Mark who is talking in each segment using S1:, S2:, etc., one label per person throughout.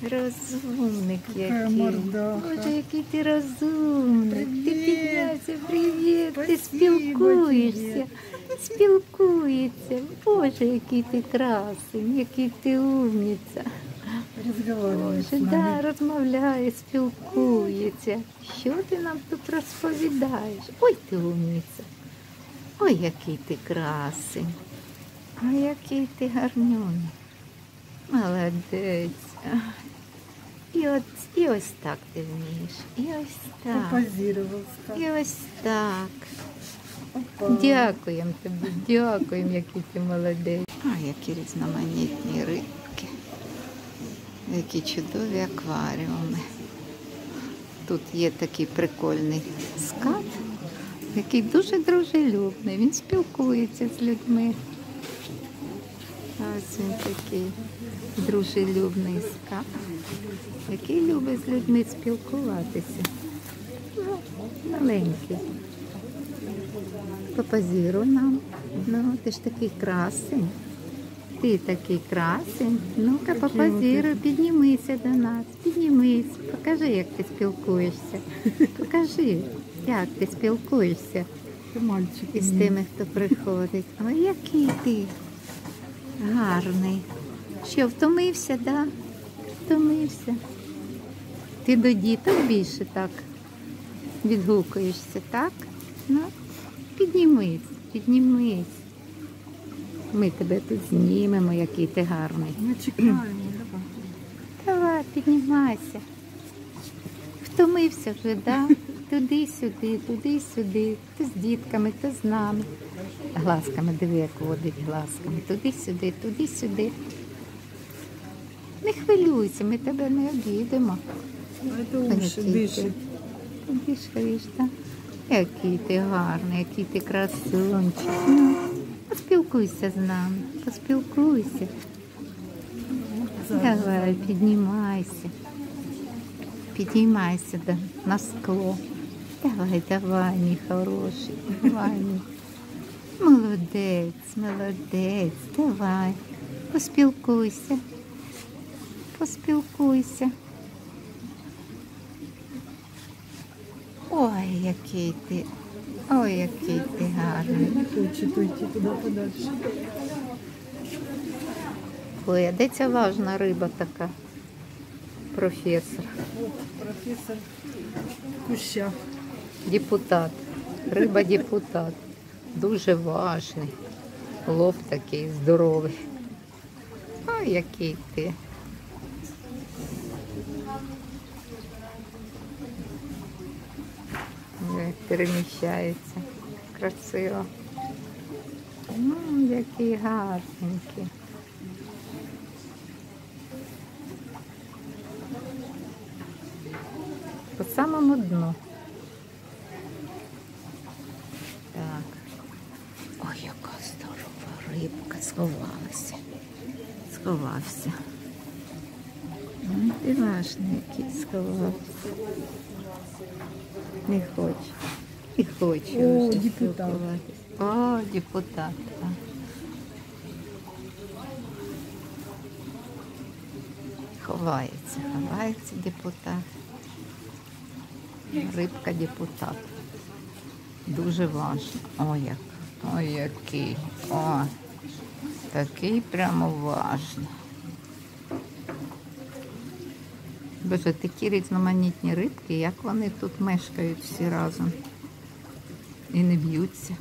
S1: Розумник
S2: Какая
S1: який.
S2: мордаха.
S1: Боже, який ти розумник.
S2: Привіт.
S1: Ти піднявся, привіт. Ти
S2: Спасибо
S1: спілкуєшся. Спілкується. Боже, який ти красень, який ти умниця.
S2: Разговаривает с
S1: Боже, да,
S2: нами.
S1: розмовляє, спілкується. Що ти нам тут розповідаєш? Ой, ти умниця. Ой, який ти красень. Ой, який ти гарнюний. Молодець. І ось так ти вмієш. І ось так.
S2: Попозировал.
S1: І ось так.
S2: Опа.
S1: Дякуємо тобі, дякуємо, який ти молодець. А, які різноманітні рибки. Які чудові акваріуми. Тут є такий прикольний скат, який дуже дружелюбний. Він спілкується з людьми. Ось він такий дружелюбний скат, який любить з людьми спілкуватися. Ну, маленький. Попозируй нам. Ну, ти ж такий красень. Ти такий красень. Ну-ка, попозируй, піднімися до нас. Піднімись. Покажи, як ти спілкуєшся. Покажи, як ти спілкуєшся
S2: Ты мальчик.
S1: із тими, хто приходить. Ой, який ти гарний. Що, втомився, да? Втомився. Ти до діток більше так відгукуєшся, так? Ну, піднімись, піднімись. Ми тебе тут знімемо, який ти гарний.
S2: Мы чекаем. Давай.
S1: Давай, піднімайся. Втомився вже, да? Туди-сюди, туди-сюди. То з дітками, то з нами. Глазками, диви, як водить глазками. Туди-сюди, туди-сюди. Не хвилюйся, ми тебе не обідемо.
S2: А это уши дышит.
S1: Ти дишаєш, так? Який ти гарний, який ти красунчик. Ну, поспілкуйся з нами, поспілкуйся. Давай, піднімайся. Підіймайся на скло. Давай, давай, мій хороший, давай, мій. Молодець, молодець, давай. Поспілкуйся. Поспілкуйся. Ой, який ти, ой, який ти гарний.
S2: Не хочет уйти туда подальше.
S1: Ой, а де ця важна риба така? Професор,
S2: Вот профессор Куща.
S1: депутат, риба-депутат. Дуже важний. Лоб такий здоровий. Ой, який ти. Як переміщається. Красиво. Який гарненький. По самому дну. Так. Ой, яка здорова рибка сховалася. Сховався. Ти важний який сховався. Не хоче. Не хоче
S2: О,
S1: вже
S2: депутат.
S1: спілкуватися. О, депутат. Так. Ховається, ховається депутат. Рибка депутат. Дуже важно. Ой, який. О, такий прямо важний. Боже, такі різноманітні рибки, як вони тут мешкають всі разом. І не б'ються.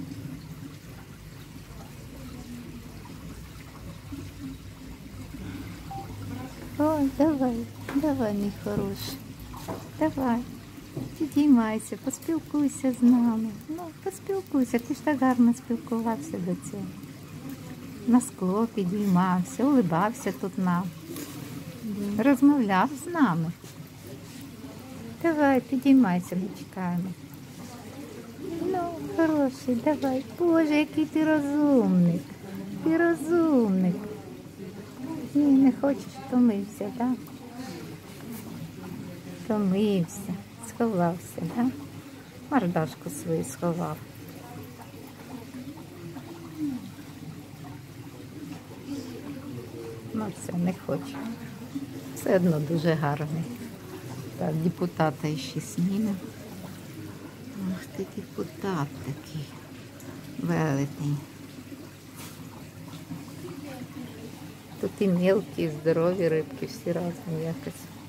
S1: Ой, давай, давай, мій хороший. Давай, підіймайся, поспілкуйся з нами. Ну, поспілкуйся, ти ж так гарно спілкувався до цього. На скло підіймався, улибався тут нам. Розмовляв з нами. Давай, підіймайся, ми чекаємо. Ну, хороший, давай. Боже, який ти розумник. Ти розумник. Ні, не хочеш, втомився, так? Втомився, сховався, так? Мордашку свою сховав. Ну, все, не хочу. Все одно дуже гарний. Так, депутата ще знімемо. Ах ти депутат такий. Велетень. Тут і мелкі, і здорові рибки, всі разом якось.